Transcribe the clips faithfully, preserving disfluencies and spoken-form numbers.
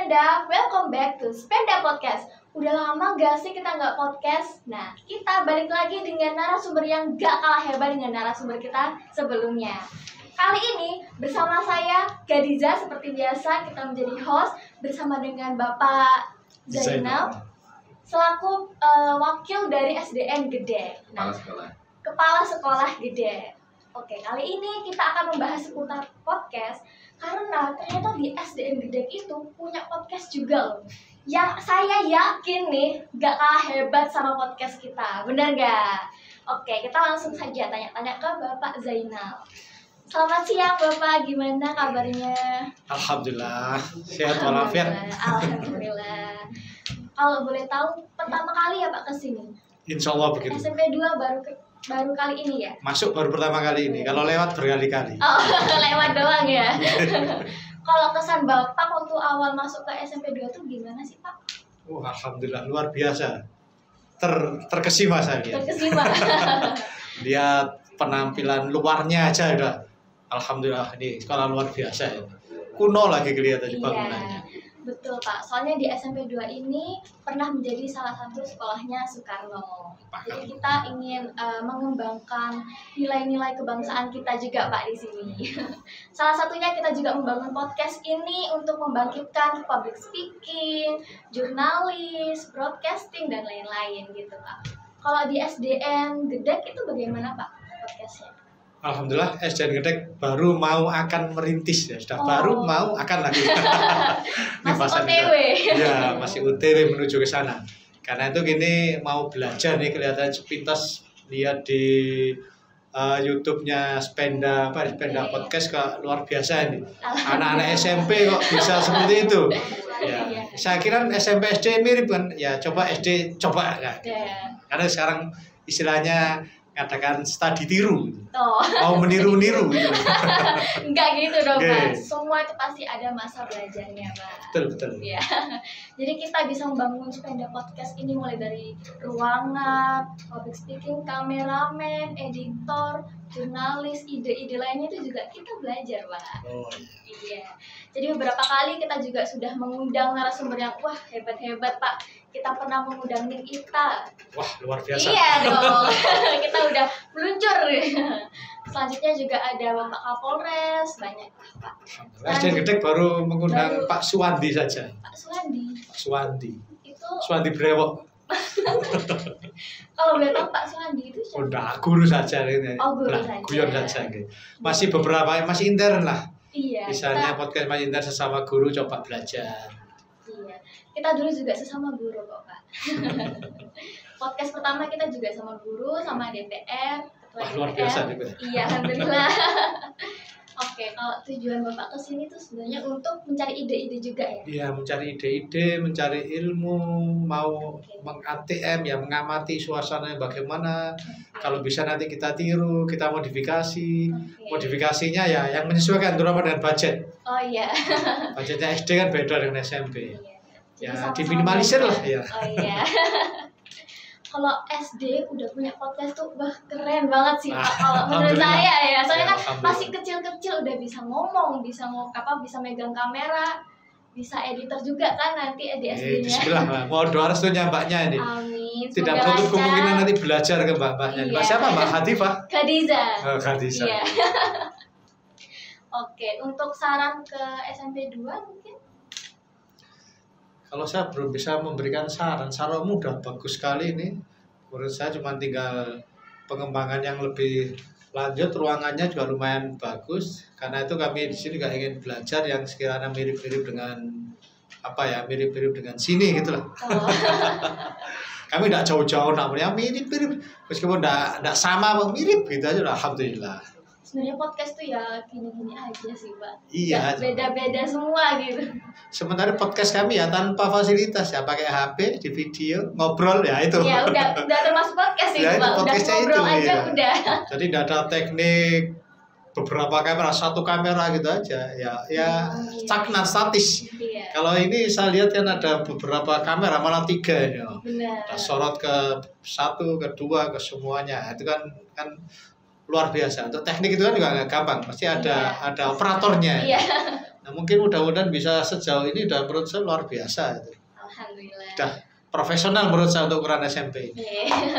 Sepeda, welcome back to Sepeda Podcast. Udah lama gak sih kita nggak podcast? Nah, kita balik lagi dengan narasumber yang gak kalah hebat dengan narasumber kita sebelumnya. Kali ini bersama saya, Gadiza, seperti biasa kita menjadi host bersama dengan Bapak Zainal selaku uh, wakil dari S D N Gede. Kepala sekolah. Kepala Sekolah Gede. Oke, kali ini kita akan membahas seputar podcast karena ternyata di S D N Gede itu punya podcast juga loh. Yang saya yakin nih gak kalah hebat sama podcast kita. Benar gak? Oke, kita langsung saja tanya-tanya ke Bapak Zainal. Selamat siang Bapak, gimana kabarnya? Alhamdulillah, sehat walafiat. Alhamdulillah. Kalau boleh tahu pertama kali ya Pak kesini? Insya Allah begitu. S M P dua baru ke, baru kali ini ya? Masuk baru pertama kali ini, kalau lewat berkali-kali. Oh, lewat doang ya? Kalau kesan Bapak waktu awal masuk ke S M P dua tuh gimana sih Pak? Oh, Alhamdulillah, luar biasa. Ter, terkesima saya. Terkesima. Lihat penampilan luarnya aja udah. Alhamdulillah, ini sekolah luar biasa ya. Kuno lagi kelihatan di bangunannya. Iya, betul Pak. Soalnya di S M P dua ini pernah menjadi salah satu sekolahnya Soekarno. Jadi kita ingin uh, mengembangkan nilai-nilai kebangsaan kita juga Pak di sini. Salah satunya kita juga membangun podcast ini untuk membangkitkan public speaking, jurnalis, broadcasting dan lain-lain gitu Pak. Kalau di S D N Gedek itu bagaimana Pak podcastnya? Alhamdulillah S D N Gedek baru mau akan merintis ya, sudah Oh. baru mau akan lagi. Masih O T W. Ya, masih O T W menuju ke sana. Karena itu gini mau belajar nih kelihatan sepintas lihat di uh, YouTube-nya Sepeda apa Sepeda Oke. Podcast kok luar biasa ini. Anak-anak S M P kok bisa seperti itu. Ya, Iya. saya kira S M P S D mirip kan. Ya coba S D coba kan. Ya. Karena sekarang istilahnya katakan studi tiru. Oh. Mau meniru-niru gitu. Enggak gitu dong Oke. Pak. Semua itu pasti ada masa belajarnya Pak. Betul betul. Ya. Jadi kita bisa membangun Sepeda Podcast ini mulai dari ruangan, public speaking, kameramen, editor, jurnalis, ide-ide lainnya itu juga kita belajar Pak. Oh, Iya. Jadi beberapa kali kita juga sudah mengundang narasumber yang wah hebat-hebat Pak. Kita pernah mengundang Nik Ita. wah luar biasa. Iya dong. Kita udah meluncur. Selanjutnya juga ada Bapak Kapolres, banyak Pak. S D N Gedek baru mengundang Baru- Pak Suwandi saja. Pak Suwandi. Pak Suwandi. Itu Suwandi Brewok. kalau boleh tahu Pak Suwandi itu siapa? Udah guru saja ini. Oh, guru Lah, saja. guyon saja gitu. Masih beberapa masih intern lah. Iya. Misalnya Kita, podcast masih intern sesama guru coba belajar. iya. Kita dulu juga sesama guru kok Pak. Podcast pertama kita juga sama guru, sama D P R, ketua Wah, D P R. luar biasa D P R. Iya, alhamdulillah. Oke, kalau tujuan Bapak ke sini tuh sebenarnya untuk mencari ide-ide juga ya. Iya, mencari ide-ide, mencari ilmu, mau meng-A T M ya mengamati suasananya bagaimana. Kalau bisa nanti kita tiru, kita modifikasi. Oke. Modifikasinya ya yang menyesuaikan terutama dengan budget. Oh iya. Budgetnya S D kan beda dengan S M P. Iya. Ya, Jadi sama-sama diminimalisir belajar. lah, ya. Oh iya. Kalau S D udah punya podcast tuh wah keren banget sih Pak. Kalau menurut Alhamdulillah. saya ya, soalnya Ya, kan alhamdulillah. masih kecil-kecil udah bisa ngomong, bisa mau apa, bisa megang kamera, bisa editor juga kan nanti di S Eh, D-nya. bismillah lah. Mau doa restunya mbaknya ini. Amin. Tidak Semoga menutup lancar. kemungkinan nanti belajar ke mbak-mbaknya. Mbak Iya. siapa? Mbak Hatifah? Khadiza. Oh, Khadijah. Iya. Oke, untuk saran ke S M P dua mungkin? Kalau saya belum bisa memberikan saran, saranmu udah bagus sekali ini. Menurut saya cuma tinggal pengembangan yang lebih lanjut, ruangannya juga lumayan bagus. Karena itu kami di sini juga ingin belajar yang sekiranya mirip-mirip dengan apa ya, mirip-mirip dengan sini gitu lah. Oh. Kami tidak jauh-jauh namanya mirip-mirip, meskipun tidak tidak sama, mirip gitu aja. Alhamdulillah. Sebenarnya podcast tuh ya gini-gini aja sih Pak. Iya. Nggak beda-beda semua gitu. Sementara podcast kami ya tanpa fasilitas ya, pakai H P di video ngobrol ya itu. Ya udah udah termasuk podcast sih Ya, itu Pak. Udah podcastnya ngobrol itu, aja iya. udah. Jadi tidak ada teknik beberapa kamera, satu kamera gitu aja ya, ya Hmm, iya. stagnan statis. Iya. Kalau ini saya lihat kan ada beberapa kamera, malah tiga ini. Oh. Benar. Kita sorot ke satu, kedua, ke semuanya. Itu kan kan luar biasa. Untuk teknik itu kan juga nggak gampang, pasti ada Iya. ada operatornya. Iya. Nah, mungkin mudah-mudahan bisa sejauh ini udah menurut saya luar biasa itu. Alhamdulillah. Udah profesional menurut saya untuk ukuran S M P ini.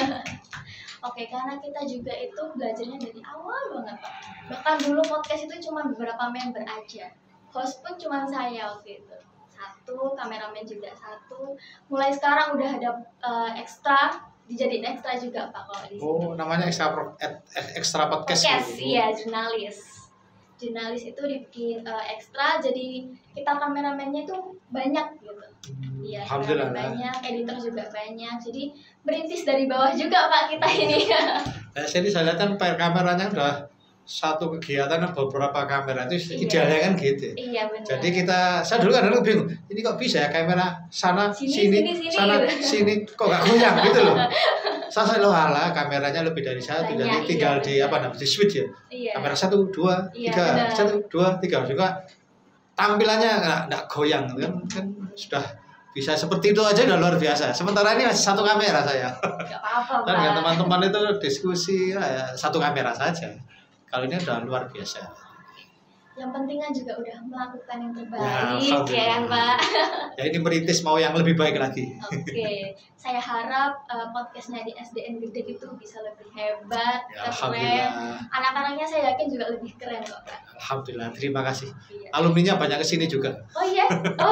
Oke, karena kita juga itu belajarnya dari awal banget Pak. Bahkan dulu podcast itu cuma beberapa member aja. Host pun cuma saya waktu itu. Satu, kameramen juga satu. Mulai sekarang udah ada uh, ekstra, dijadiin ekstra juga Pak kalau di sini. Oh, namanya ekstra ekstra podcast. Podcast, gitu. iya, jurnalis. Jurnalis itu dibikin uh, ekstra, jadi kita kameramennya itu banyak gitu. Iya, hmm, Alhamdulillah. Banyak, editor juga banyak. Jadi merintis dari bawah juga Pak kita ini. Nah, sini saya lihat kan kameranya udah satu kegiatan beberapa kamera itu iya. Idealnya kan gitu. Iya benar. Jadi kita, saya dulu kan dulu bingung, ini kok bisa ya kamera sana sini, sini, sini, sini sana gitu. sini kok gak goyang gitu loh. Saya saya loh alah kameranya lebih dari satu, Banyak, jadi tinggal iya, di benar. apa namanya di switch ya. Iya. Kamera satu dua Iya, tiga benar. satu dua tiga juga tampilannya nggak nggak goyang kan kan sudah bisa seperti itu aja udah luar biasa. Sementara ini masih satu kamera saya. Gak apa-apa Dan Pak. dengan teman-teman itu diskusi ya, satu kamera saja. Kalau ini udah luar biasa. Yang penting kan juga udah melakukan yang terbaik, Ya, ya kan Pak. Ya ini merintis mau yang lebih baik lagi. Oke, saya harap uh, podcastnya di S D N Gede itu bisa lebih hebat, Ya, keren. Alhamdulillah. Anak-anaknya saya yakin juga lebih keren kok Pak. Alhamdulillah, terima kasih. Iya. Alumninya banyak kesini juga. Oh iya. Oh.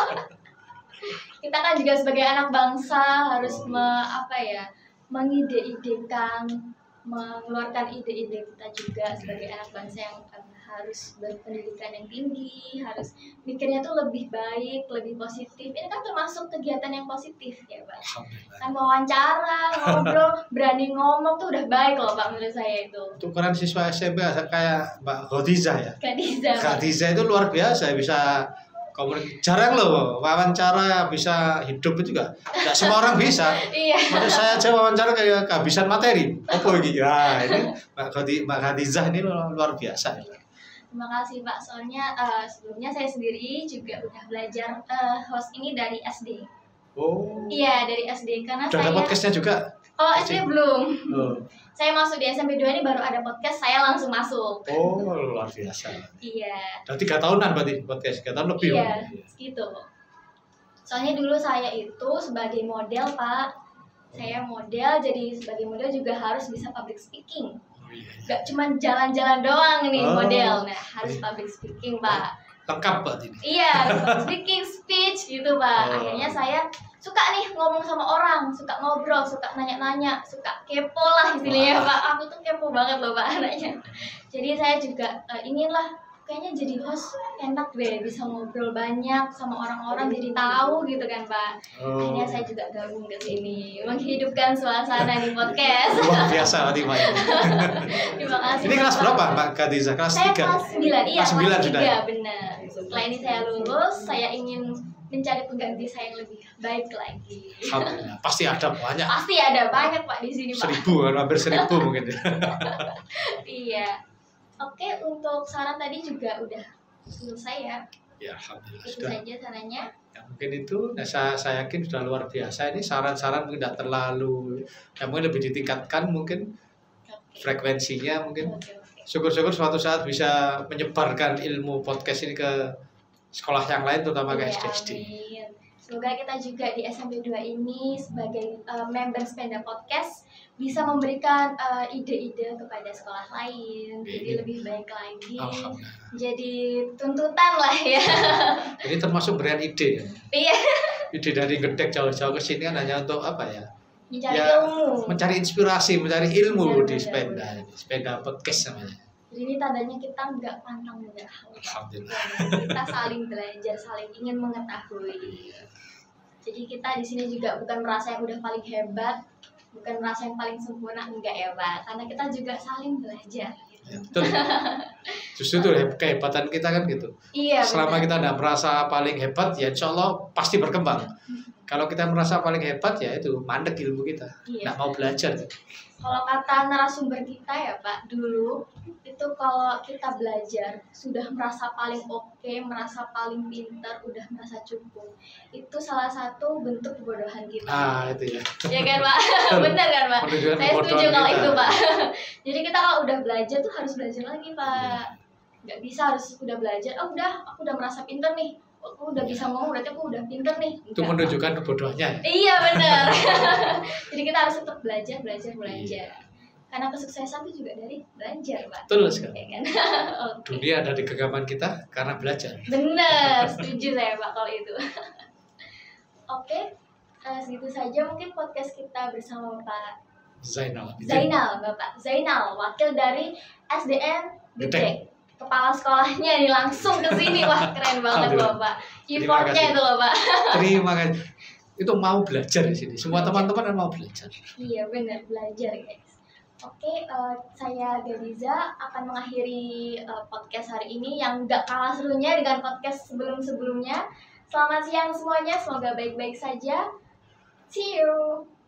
Kita kan juga sebagai anak bangsa harus Oh. me, apa ya, mengide-idekan, mengeluarkan ide-ide kita juga sebagai anak bangsa yang harus berpendidikan yang tinggi, harus mikirnya tuh lebih baik, lebih positif. Ini kan termasuk kegiatan yang positif ya Pak. Alhamdulillah. Kan wawancara, ngobrol, berani ngomong tuh udah baik loh Pak menurut saya itu. Untuk ukuran siswa S M P kayak Mbak Khadijah ya. Khadijah. Khadijah itu luar biasa, bisa komunikasi. Jarang loh wawancara bisa hidup itu juga. Tidak semua orang bisa. Iya. Maksud saya aja wawancara kayak kehabisan materi. Apa ini? Ya, ini Mbak Khadijah ini luar biasa. Terima kasih Pak, soalnya uh, sebelumnya saya sendiri juga udah belajar uh, host ini dari S D. Oh. Iya, dari S D karena Udah saya. ada podcastnya juga? Oh, S D belum. Oh. Saya masuk di S M P dua ini baru ada podcast, saya langsung masuk. Oh, luar biasa. Iya. Udah tiga tahunan berarti podcast, tiga tahun lebih. Iya, gitu. Soalnya dulu saya itu sebagai model Pak, saya model, jadi sebagai model juga harus bisa public speaking. Oh, iya, iya. Gak cuma jalan-jalan doang nih Oh. model, nah harus public speaking Pak. Lengkap Pak ini. Iya, public speaking, speech gitu Pak. Oh. Akhirnya saya suka nih ngomong sama orang, suka ngobrol, suka nanya-nanya, suka kepo lah istilahnya Pak. Aku tuh kepo banget loh Pak anaknya. Jadi saya juga uh, inginlah kayaknya jadi host enak deh, bisa ngobrol banyak sama orang-orang, jadi tahu gitu kan Pak. Oh. Akhirnya saya juga gabung ke sini, menghidupkan suasana di podcast. Luar biasa berarti Pak ini. Terima kasih. Ini kelas Pak. berapa Mbak Khadijah? Kelas Saya tiga? kelas sembilan, iya Kelas sembilan kelas sudah tiga, ya? benar. Setelah ini saya lulus, saya ingin mencari pengganti saya yang lebih baik lagi. Alhamdulillah. Pasti ada banyak. Pasti ada banyak Pak di sini Pak. Seribu kan, hampir seribu mungkin. Iya. Oke, untuk saran tadi juga udah selesai ya. Ya, Alhamdulillah Itu sudah. saja sarannya. Ya, mungkin itu, nah, saya, saya yakin sudah luar biasa. Ini saran-saran mungkin tidak terlalu, ya mungkin lebih ditingkatkan mungkin Oke. frekuensinya mungkin. Oke, oke. Syukur-syukur suatu saat bisa menyebarkan ilmu podcast ini ke sekolah yang lain, terutama ke Iya, S D S D. amin. Semoga kita juga di S M P dua ini sebagai uh, member Sepeda Podcast bisa memberikan uh, ide-ide kepada sekolah lain, jadi Iya. lebih baik lagi. Alhamdulillah. Jadi tuntutan lah ya. Ini termasuk berian ide. Ya. Iya, Ide dari Gedek jauh-jauh ke sini kan hanya untuk apa ya? mencari Ya, ilmu. mencari inspirasi, mencari ilmu Benar, di benar, sepeda, benar. sepeda podcast namanya. Jadi ini tandanya kita nggak pantang menyerah. Alhamdulillah. Kita saling belajar, saling ingin mengetahui. Jadi kita di sini juga bukan merasa yang udah paling hebat, bukan merasa yang paling sempurna, enggak ya Pak. Karena kita juga saling belajar. Gitu. Ya, betul. Justru itu kehebatan kita kan gitu. Iya. Selama benar. kita tidak merasa paling hebat, ya insya Allah pasti berkembang. Kalau kita merasa paling hebat, ya itu mandek ilmu kita. Iya. Nggak mau belajar. Kalau kata narasumber kita ya Pak, dulu itu kalau kita belajar sudah merasa paling oke, merasa paling pintar, udah merasa cukup. Itu salah satu bentuk kebodohan kita. Ah, itu ya. Ya kan Pak? Benar kan Pak? Menunjukkan Saya setuju kebodohan kalau kita. itu Pak. Jadi kita kalau udah belajar tuh harus belajar lagi Pak. nggak bisa harus udah belajar, oh udah aku udah merasa pinter nih, aku udah bisa ngomong berarti aku udah pinter nih. Itu menunjukkan kebodohannya. Iya benar. Jadi kita harus tetap belajar, belajar, belajar. Iya. Karena kesuksesan itu juga dari belajar, Pak. Betul sekali. Kan? Okay. Dunia ada di genggaman kita karena belajar. Benar, setuju saya Pak kalau itu. Oke, okay. uh, segitu saja mungkin podcast kita bersama Pak Zainal. Zainal, Bapak Zainal, wakil dari S D N Gede. Kepala sekolahnya ini langsung ke sini, wah keren banget Bapak. Keyboardnya itu loh Pak. Terima kasih. Itu mau belajar di sini. Semua teman-teman mau belajar. Iya benar, belajar guys. Oke, uh, saya Gadiza akan mengakhiri uh, podcast hari ini yang gak kalah serunya dengan podcast sebelum-sebelumnya. Selamat siang semuanya, semoga baik-baik saja. See you!